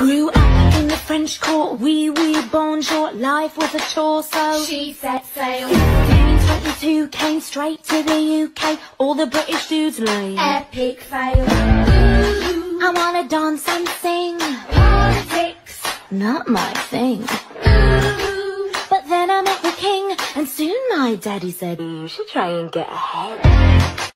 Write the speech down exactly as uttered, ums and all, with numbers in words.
Grew up in the French court, wee wee bonjour, life was a chore, so she set sail. fifteen twenty-two came straight to the U K, all the British dudes lay. Epic fail. Ooh, I wanna dance and sing. Politics, not my thing. ooh. But then I met the king, and soon my daddy said, you should try and get ahead.